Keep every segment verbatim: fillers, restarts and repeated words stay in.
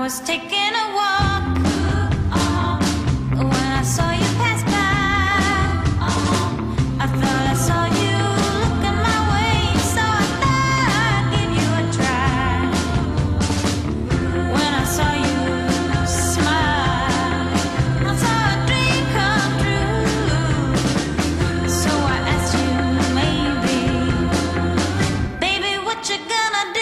was taking a walk uh, when I saw you pass by. uh, I thought I saw you looking my way, so I thought I'd give you a try. When I saw you smile, I saw a dream come true. So I asked you, maybe, baby, what you gonna do?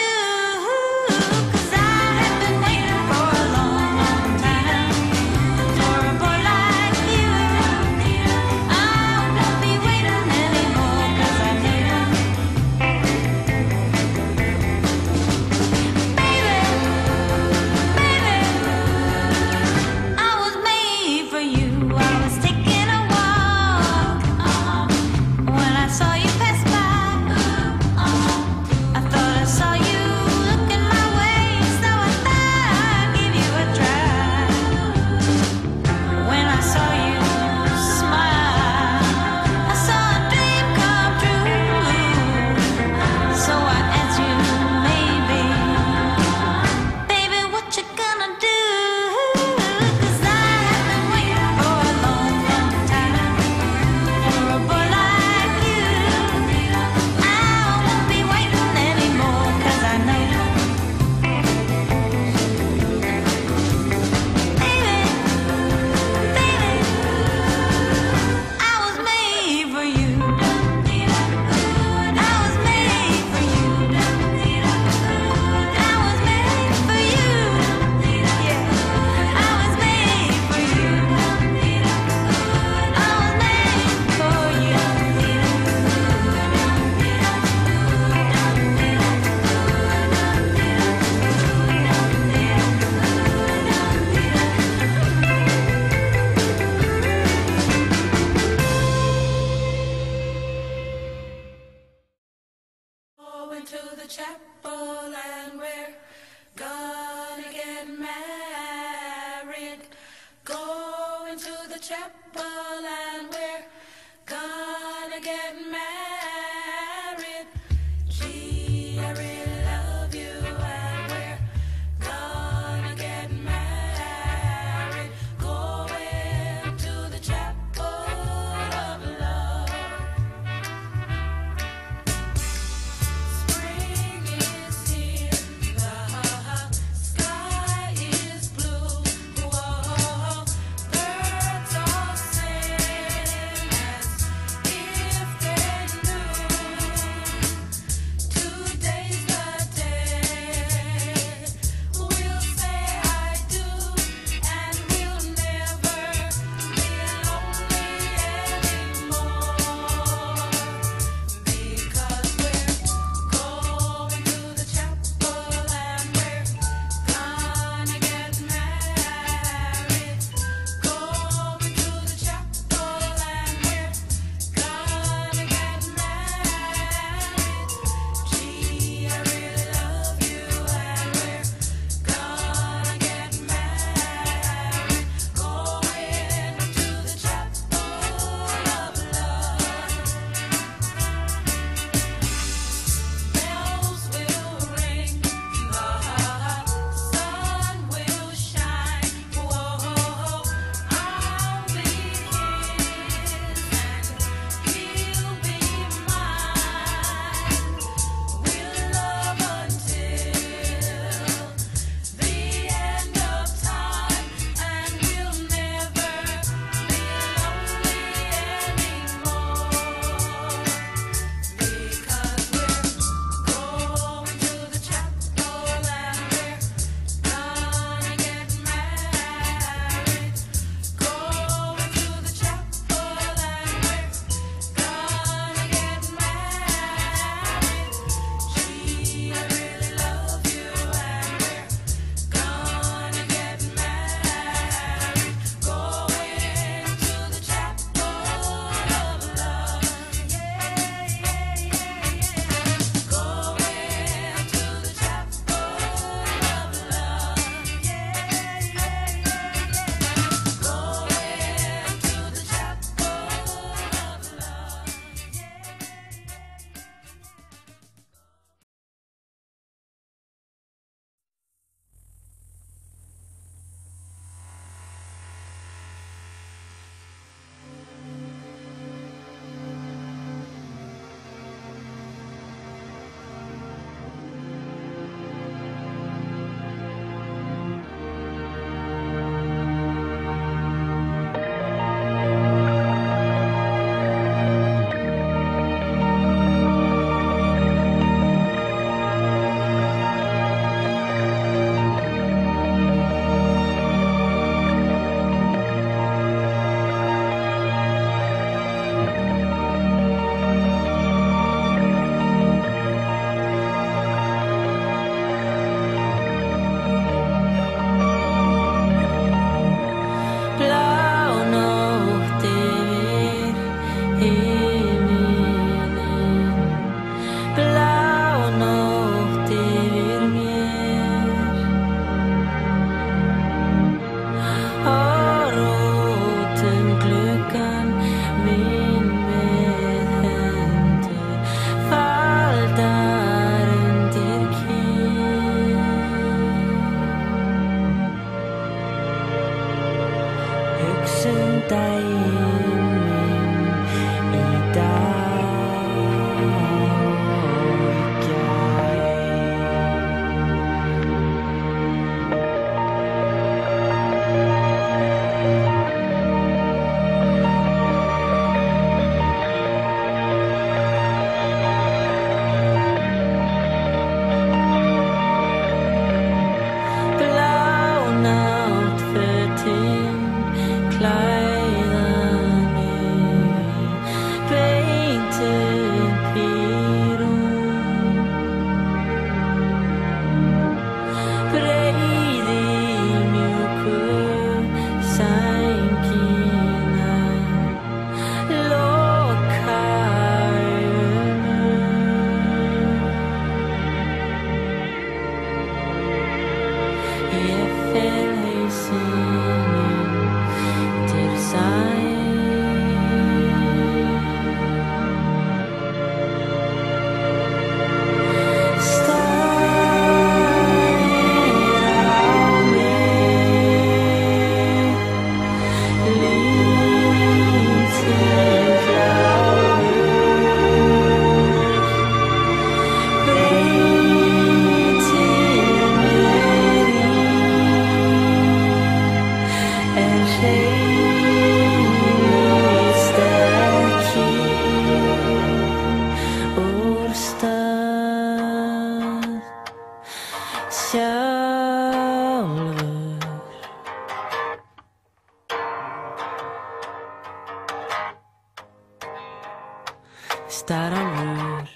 Sky is blue, whoa, birds all sing. Starrar.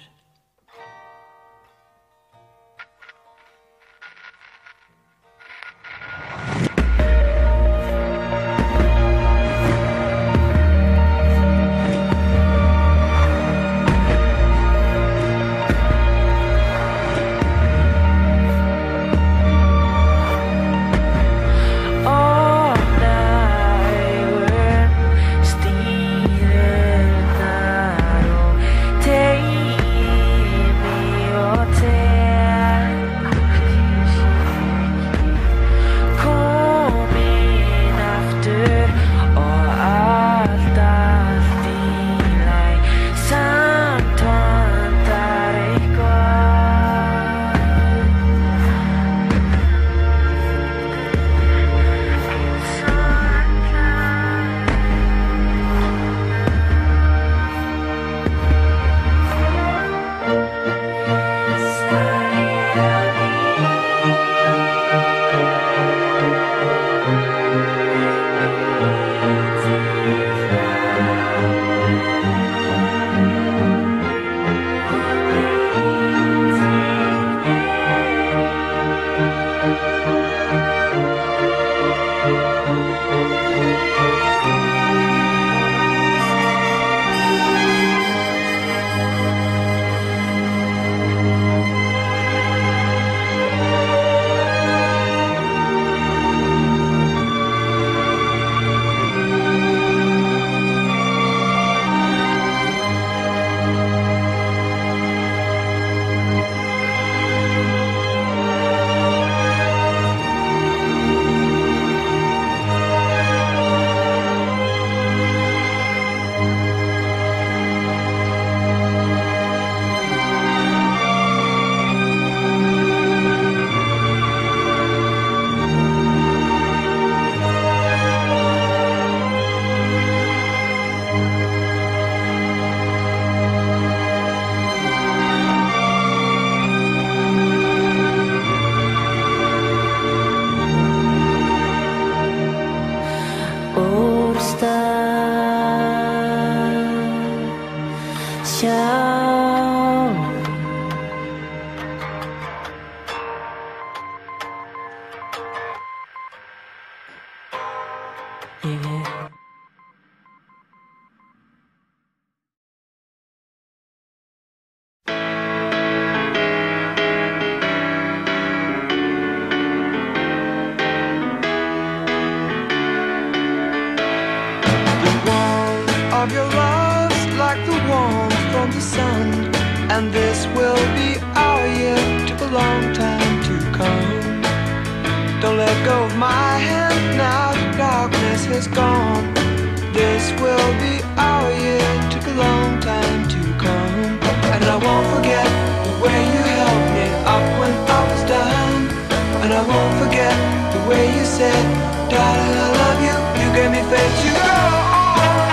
Of your love's like the warmth from the sun, and this will be our year. Took a long time to come. Don't let go of my hand now, the darkness has gone. This will be our year. Took a long time to come, and I won't forget the way you held me up when I was down, and I won't forget the way you said, darling, I love you. You gave me faith to go on.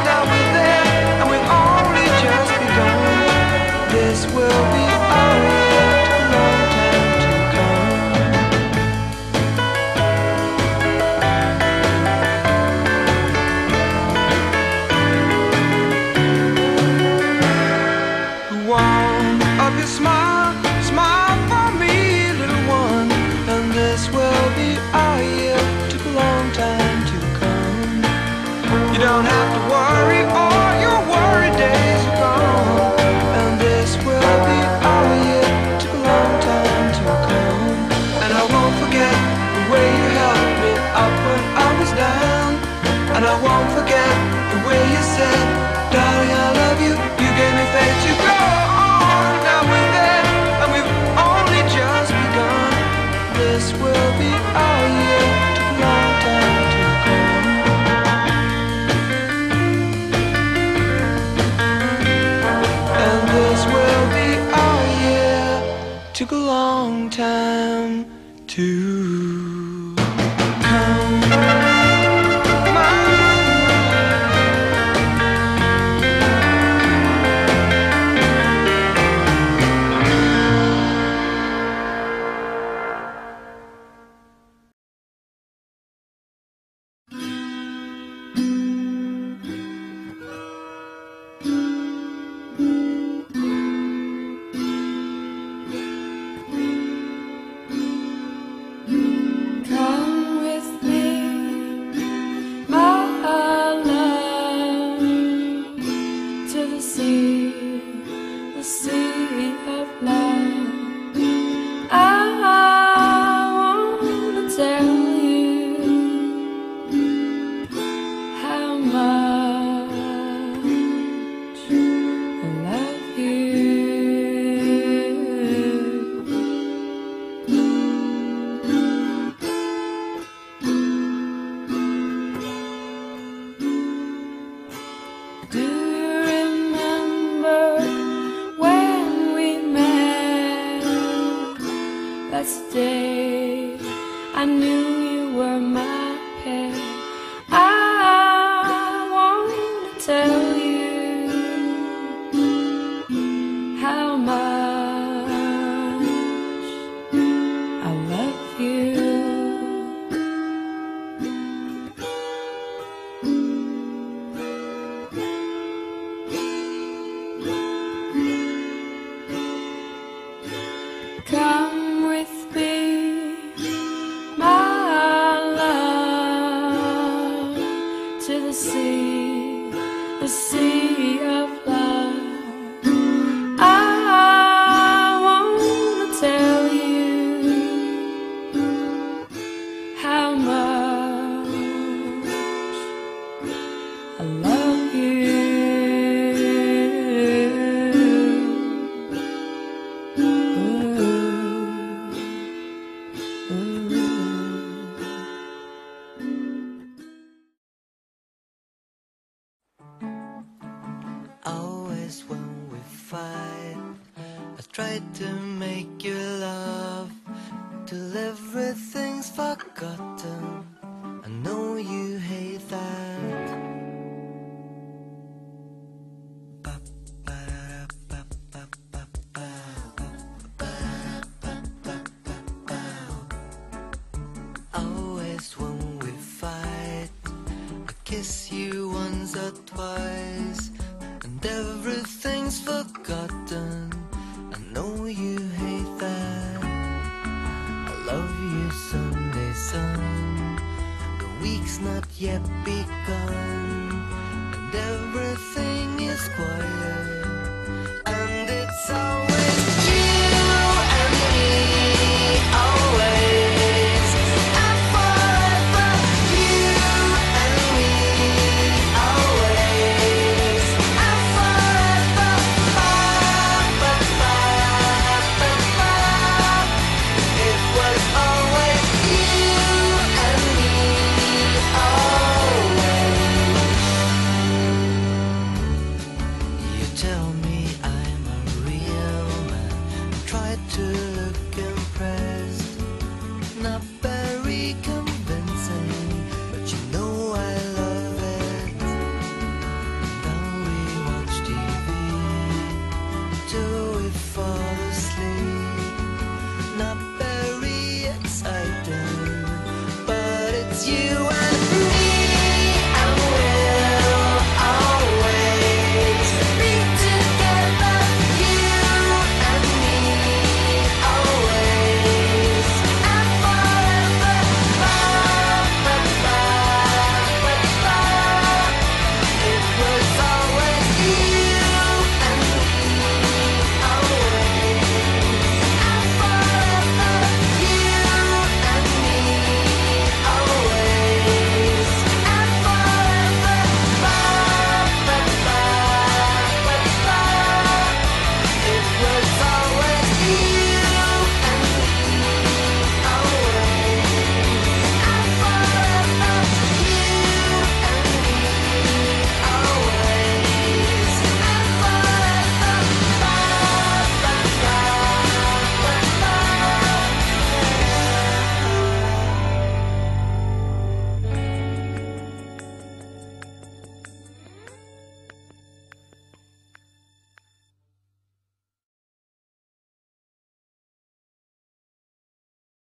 This will be our year, took a long time to come. The warmth of your smile, smile for me, little one. And this will be our year, took a long time to come. will be our year. Took a long time to come. And this will be our year. Took a long time to come. To make you love till everything's forgotten. I know you hate that. Always when we fight, I kiss you once or twice, and everything's forgotten. I know you hate that. I love you Sunday sun. The week's not yet begun, and everything is quiet.